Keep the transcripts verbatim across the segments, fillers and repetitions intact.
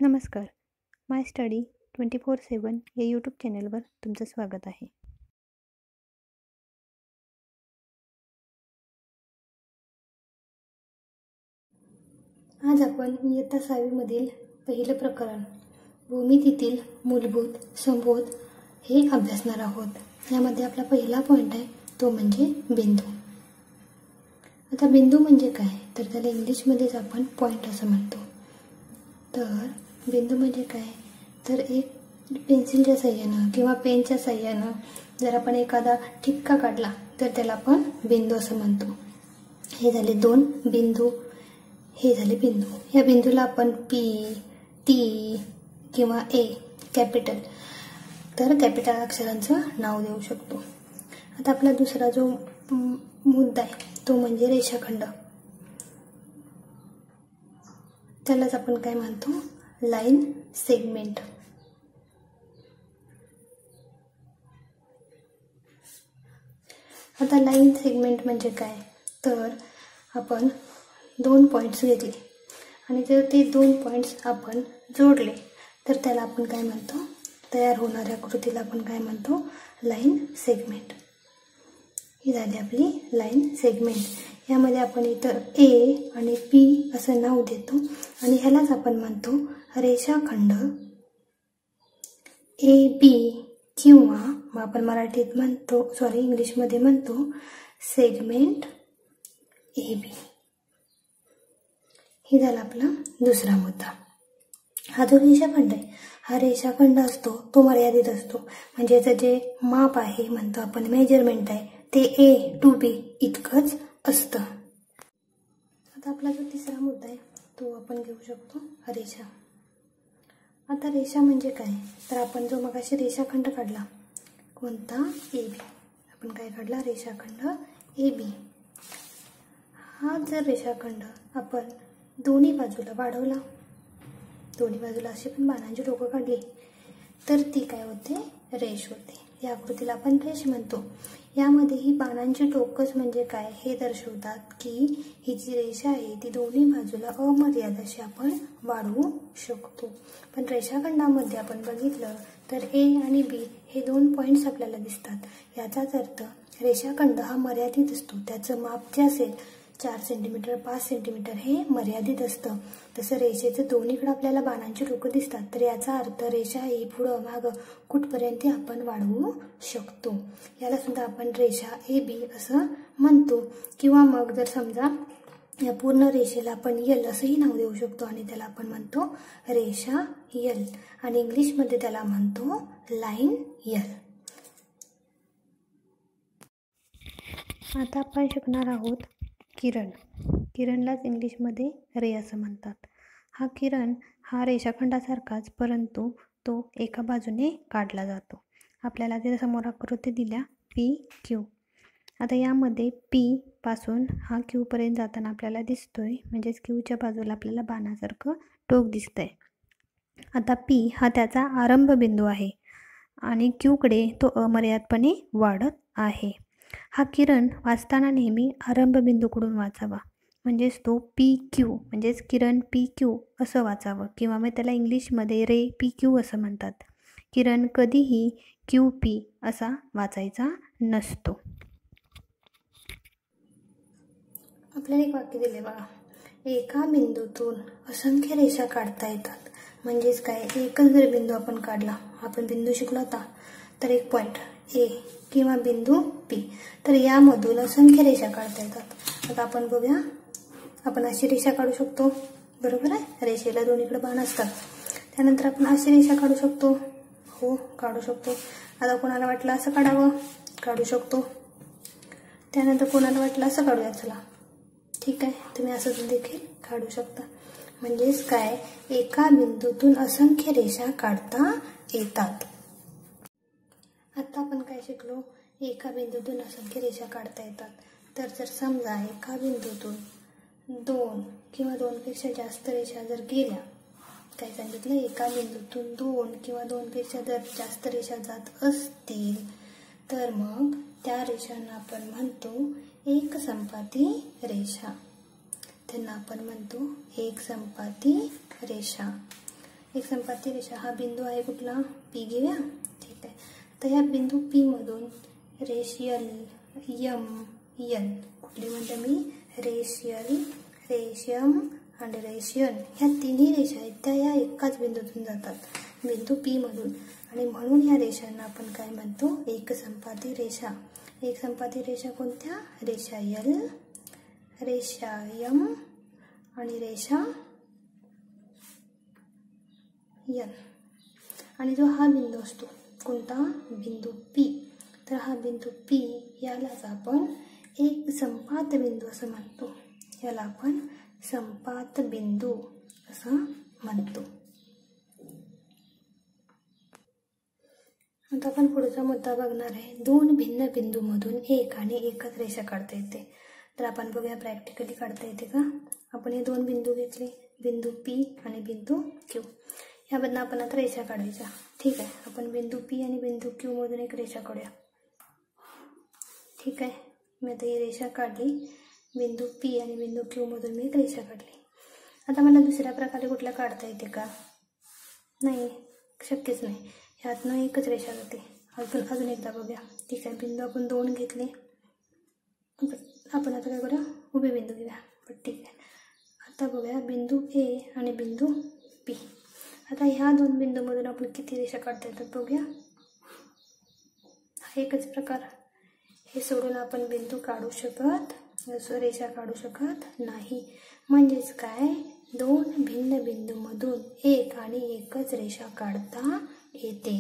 नमस्कार. My study twenty four seven या YouTube चॅनलवर तुमचं स्वागत आहे. आज आपण इयत्ता सहावीमधील पहिलं प्रकरण भूमितीतील मूलभूत संबोध हे अभ्यासणार आहोत. यामध्ये आपला पहिला पॉईंट आहे तो म्हणजे बिंदू. आता बिंदू म्हणजे काय तर त्याला इंग्लिशमध्येच आपण पॉईंट असं म्हणतो. तर बिंदू म्हणजे काय तर एक पेन्सिलच्या साह्यानं किंवा पेनच्या साह्यानं जर आपण एखादा ठिपका काढला तर त्याला आपण बिंदू असं म्हणतो. हे झाले दोन बिंदू, हे झाले बिंदू. या बिंदूला आपण पी, टी किंवा ए कॅपिटल तर कॅपिटल अक्षरांचं नाव देऊ शकतो. आता आपला दुसरा जो मुद्दा आहे तो म्हणजे रेषाखंड. त्यालाच आपण काय म्हणतो लाईन सेगमेंट. आता लाईन सेगमेंट म्हणजे काय तर आपण दोन पॉईंट्स घेतले आणि जर ते दोन पॉईंट्स आपण जोडले तर त्याला आपण काय म्हणतो तयार होणाऱ्या कृतीला आपण काय म्हणतो लाईन सेगमेंट. ही झाली आपली लाईन सेगमेंट. यामध्ये आपण इतर ए आणि पी असं नाव देतो आणि ह्यालाच आपण म्हणतो रेषाखंड ए बी किंवा मग आपण मराठीत म्हणतो सॉरी इंग्लिशमध्ये म्हणतो सेगमेंट ए बी. ही झाला आपला दुसरा मुद्दा. हा जो रेषाखंड आहे हा रेषाखंड असतो तो मर्यादित असतो. म्हणजे याचं जे माप आहे म्हणतो आपण मेजरमेंट आहे ते ए टू बी इतकंच असतं. आता आपला जो तिसरा मुद्दा आहे तो आपण घेऊ शकतो रेषा. आता रेषा म्हणजे काय तर आपण जो मगाशी रेषाखंड काढला कोणता ए बी, आपण काय काढला रेषाखंड ए बी. हा जर रेषाखंड आपण दोन्ही बाजूला वाढवला, दोन्ही बाजूला अशी पण बाणांची टोकं काढली तर ती काय होते रेष होते. या आकृतीला आपण रेष म्हणतो. यामध्ये ही बाणांची टोकच म्हणजे काय हे दर्शवतात की ही जी रेषा आहे ती दोन्ही बाजूला अमर्याद अशी आपण वाढवू शकतो. पण रेषाखंडामध्ये आपण बघितलं तर ए आणि बी हे दोन पॉईंट्स आपल्याला दिसतात. याचाच अर्थ रेषाखंड हा मर्यादित असतो. त्याचं माप जे असेल चार सेंटीमीटर पाच सेंटीमीटर हे मर्यादित असतं. तसं रेषेचं दोन्हीकडे आपल्याला बाणांची टोकं दिसतात तर याचा अर्थ रेषा ही पुढं मागं कुठपर्यंत आपण वाढवू शकतो. याला सुद्धा आपण रेषा ए बी असं म्हणतो. किंवा मग जर समजा या पूर्ण रेषेला आपण यल असंही नाव देऊ शकतो आणि त्याला आपण म्हणतो रेषा यल आणि इंग्लिशमध्ये त्याला म्हणतो लाईन यल. आता आपण शिकणार आहोत किरण. किरणलाच इंग्लिशमध्ये रे असं म्हणतात. हा किरण हा रेषाखंडासारखाच परंतु तो एका बाजूने काढला जातो. आपल्याला ते समोर आकृती दिल्या पी क्यू. आता यामध्ये पी पासून हा क्यू पर्यंत जाताना आपल्याला दिसतोय म्हणजेच क्यूच्या बाजूला आपल्याला बाणासारखं टोक दिसतंय. आता पी हा त्याचा आरंभ बिंदू आहे आणि क्यूकडे तो अमर्यादपणे वाढत आहे. हा किरण वाचताना नेहमी आरंभ बिंदूकडून वाचावा म्हणजेच तो पी क्यू म्हणजेच किरण पी क्यू असं वाचावं किंवा मग त्याला इंग्लिशमध्ये रे पी क्यू असं म्हणतात. किरण कधीही क्यू पी असा वाचायचा नसतो. आपल्याला एक वाक्य दिले बघा. एका बिंदूतून असंख्य रेषा काढता येतात. म्हणजेच काय एकच जर बिंदू आपण काढला, आपण बिंदू शिकलो होता तर एक पॉईंट ए किंवा बिंदू पी तर यामधून असंख्य रेषा काढता येतात. आता आपण बघूया. आपण अशी रेषा काढू शकतो बरोबर आहे. रेषेला दोन्हीकडे बाण असतात. त्यानंतर आपण अशी रेषा काढू शकतो हो काढू शकतो. आता कोणाला वाटलं असं काढावं काढू शकतो. त्यानंतर कोणाला वाटलं असं काढूया चला ठीक आहे तुम्ही असं देखील काढू शकता. म्हणजेच काय एका बिंदूतून असंख्य रेषा काढता येतात. आता आपण काय शिकलो एका बिंदूतून असंख्य रेषा काढता येतात. तर जर समजा एका बिंदूतून दोन किंवा दोनपेक्षा जास्त रेषा जर गेल्या, काय सांगितलं एका बिंदूतून दोन किंवा दोनपेक्षा जर जास्त रेषा जात असतील तर मग त्या रेषांना आपण म्हणतो एक संपाती रेषा. त्यांना आपण म्हणतो एक संपाती रेषा. एक संपाती रेषा, हा बिंदू आहे कुठला, पी घेऊया. ठीक आहे. तर ह्या बिंदू पी मधून रेष यल यम यन, कुठली म्हणते मी, रेष यल, रेष यम आणि रेष यन, ह्या तिन्ही रेषा आहेत त्या या एकाच बिंदूतून जातात, बिंदू पी मधून. आणि म्हणून ह्या रेषांना आपण काय म्हणतो, एक संपाती रेषा. एक संपाती रेषा कोणत्या, रेषा यल, रेषा यम आणि रेषा यन. आणि जो हा बिंदू असतो कोणता, बिंदू पी, तर हा बिंदू पी यालाच आपण एक संपात बिंदू असं म्हणतो. याला आपण संपात बिंदू असं म्हणतो. आता आपण पुढचा मुद्दा बघणार आहे, दोन भिन्न बिंदूमधून एक आणि एकच रेषा काढता येते. तर आपण बघूया प्रॅक्टिकली काढता येते का. आपण हे दोन बिंदू घेतले, बिंदू पी आणि बिंदू क्यू. यामधनं आपण आता रेषा काढायच्या. ठीक आहे. आपण बिंदू पी आणि बिंदू क्यू मधून एक रेषा काढूया. ठीक आहे. मी आता ही रेषा काढली, बिंदू पी आणि बिंदू क्यू मधून मी एक रेषा काढली. आता मला दुसऱ्या प्रकारे कुठल्या काढता येते का, नाही, शक्यच नाही. ह्यातनं एकच रेषा जाते. अजून अजून एकदा बघूया. ठीक आहे. बिंदू आपण दोन घेतले, आपण आता काय करूया, उभे बिंदू घेऊया. पण ठीक आहे. आता बघूया बिंदू ए आणि बिंदू पी. आता ह्या दोन बिंदूमधून आपण किती रेषा काढता येतात बघूया. हा एकच प्रकार. हे सोडून आपण बिंदू काढू शकत, रेषा काढू शकत नाही. म्हणजेच काय, दोन भिन्न बिंदूमधून एक आणि एकच रेषा काढता येते.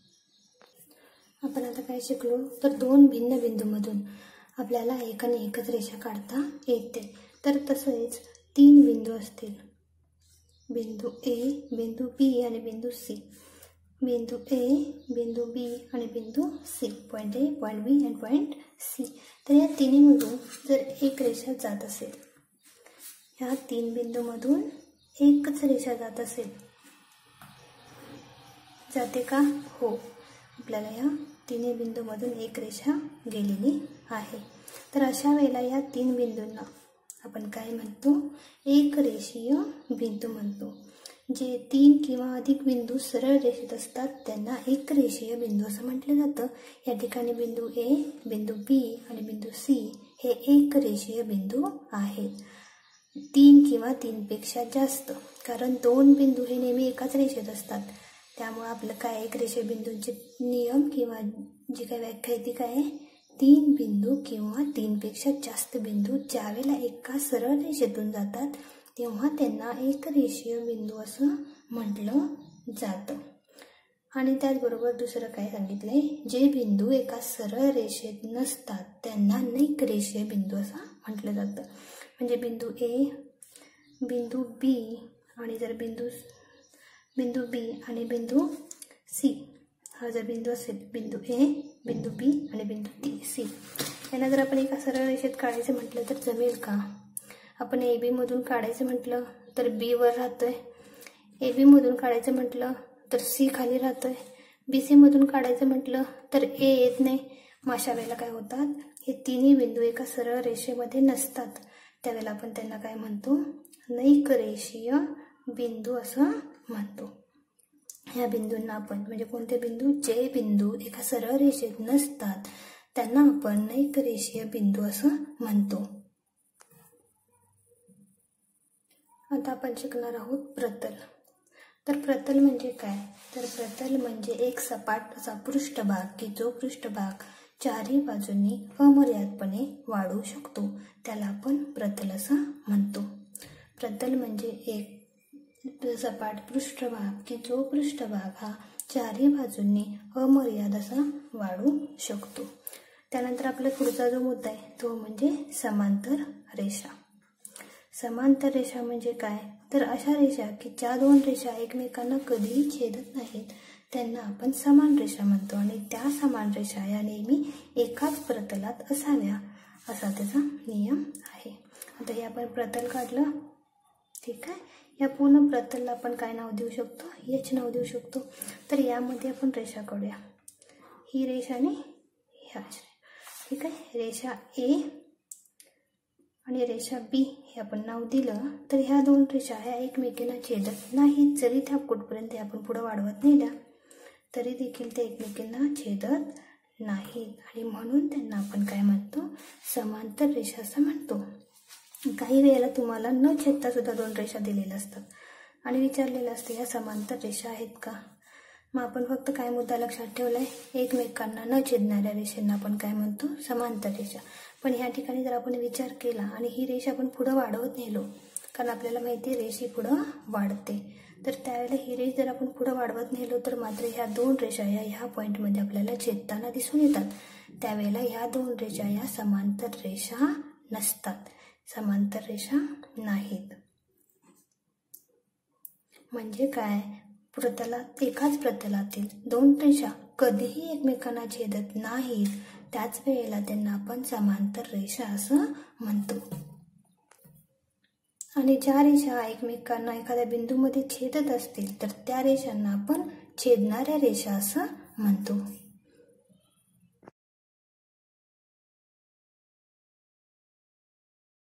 आपण आता काय शिकलो, तर दोन भिन्न बिंदूमधून आपल्याला एक आणि एकच रेषा काढता येते. तर तसेच तीन बिंदू असतील, बिंदू ए, बिंदू बी आणि बिंदू सी. बिंदू ए, बिंदू बी आणि बिंदू C, point A, point B आणि पॉईंट सी. तर या तिन्हीमधून जर एक रेषा जात असेल, ह्या तीन बिंदूमधून एकच रेषा जात असेल, जाते का, हो. आपल्याला या तिन्ही बिंदूमधून एक रेषा गेलेली आहे. तर अशा वेळेला या तीन बिंदूंना आपण काय म्हणतो, एक रेषीय बिंदू म्हणतो. जे तीन किंवा अधिक बिंदू सरळ रेषेत असतात त्यांना एक रेषीय बिंदू असं म्हटलं जातं. या ठिकाणी बिंदू ए, बिंदू बी आणि बिंदू सी हे एक रेषीय बिंदू आहेत. तीन किंवा तीनपेक्षा जास्त, कारण दोन बिंदू हे नेहमी एकाच रेषेत असतात. त्यामुळे आपलं काय, एक रेषीय बिंदूंचे नियम किंवा जी काय व्याख्या आहे ती काय आहे, तीन बिंदू किंवा तीनपेक्षा जास्त बिंदू ज्यावेळेला एका सरळ रेषेतून जातात तेव्हा त्यांना एक रेषीय बिंदू असं म्हटलं जातं. आणि त्याचबरोबर दुसरं काय सांगितलंय, जे बिंदू एका सरळ रेषेत नसतात त्यांना अनेक रेषीय बिंदू असं म्हटलं जातं. म्हणजे बिंदू ए, बिंदू बी आणि जर बिंदू बिंदू बी आणि बिंदू सी हा जर बिंदू असेल, बिंदू ए, बिंदू बी आणि बिंदू टी सी, यांना जर आपण एका सरळ रेषेत काढायचं म्हटलं तर जमेल का. आपण ए बी मधून काढायचं म्हटलं तर बी वर राहतोय, ए बी मधून काढायचं म्हटलं तर सी खाली राहतोय, बी सी मधून काढायचं म्हटलं तर ए येत नाही. मग अशा वेळेला काय होतात, हे तिन्ही बिंदू एका सरळ रेषेमध्ये नसतात. त्यावेळेला आपण त्यांना काय म्हणतो, अनेक रेषीय बिंदू असं म्हणतो. ह्या बिंदूंना आपण, म्हणजे कोणते बिंदू, जे बिंदू एका सरळ रेषेत नसतात त्यांना आपण अनेक रेषीय बिंदू असं म्हणतो. आता आपण शिकणार आहोत प्रतल. तर प्रतल म्हणजे काय, तर प्रतल म्हणजे एक सपाट असा पृष्ठभाग की जो पृष्ठभाग चारही बाजूंनी अमर्यादपणे वाढू शकतो, त्याला आपण प्रतल असं म्हणतो. प्रतल म्हणजे एक सपाट पृष्ठभाग की जो पृष्ठभाग हा चारही बाजूंनी अमर्याद असा वाढू शकतो. त्यानंतर आपला पुढचा जो मुद्दा आहे तो म्हणजे समांतर रेषा. समांतर रेषा म्हणजे काय, तर अशा रेषा की ज्या दोन रेषा एकमेकांना कधीही छेदत नाहीत त्यांना आपण समान रेषा म्हणतो. आणि त्या समान रेषा या नेहमी एकाच प्रतलात असाव्या असा त्याचा नियम आहे. आता हे आपण प्रतल काढलं. ठीक आहे. या पूर्ण प्रतलला आपण काय नाव देऊ शकतो, एच नाव देऊ शकतो. तर यामध्ये आपण रेषा काढूया. ही रेषा आणि ह्या. ठीक आहे. रेषा ए आणि रेषा बी हे आपण नाव दिलं तर ह्या दोन रेषा ह्या एकमेकींना छेदत नाहीत. जरी त्या कुठपर्यंत आपण पुढे वाढवत नेल्या तरी देखील ते एकमेकींना छेदत नाहीत आणि म्हणून त्यांना आपण काय म्हणतो, समांतर रेषा असं म्हणतो. काही वेळेला तुम्हाला न छेदता सुद्धा दोन रेषा दिलेल्या असतात आणि विचारलेलं असतं ह्या समांतर रेषा आहेत का. मग आपण फक्त काय मुद्दा लक्षात ठेवलाय, एकमेकांना न छेदणाऱ्या रेषांना आपण काय म्हणतो, समांतर रेषा. पण ह्या ठिकाणी जर आपण विचार केला आणि ही रेषा आपण पुढं वाढवत नेलो, कारण आपल्याला माहिती आहे रेषी पुढं वाढते, तर त्यावेळेला ही रेष जर आपण पुढं वाढवत नेलो तर मात्र ह्या दोन रेषा या ह्या पॉईंटमध्ये आपल्याला छेदताना दिसून येतात. त्यावेळेला ह्या दोन रेषा या समांतर रेषा नसतात, समांतर रेषा नाहीत. म्हणजे काय, प्रतलात एकाच प्रतलातील दोन रेषा कधीही एकमेकांना छेदत नाहीत, त्याच वेळेला त्यांना आपण समांतर रेषा असं म्हणतो. आणि ज्या रेषा एकमेकांना एखाद्या बिंदूमध्ये छेदत असतील तर त्या रेषांना आपण छेदणाऱ्या रेषा असं म्हणतो.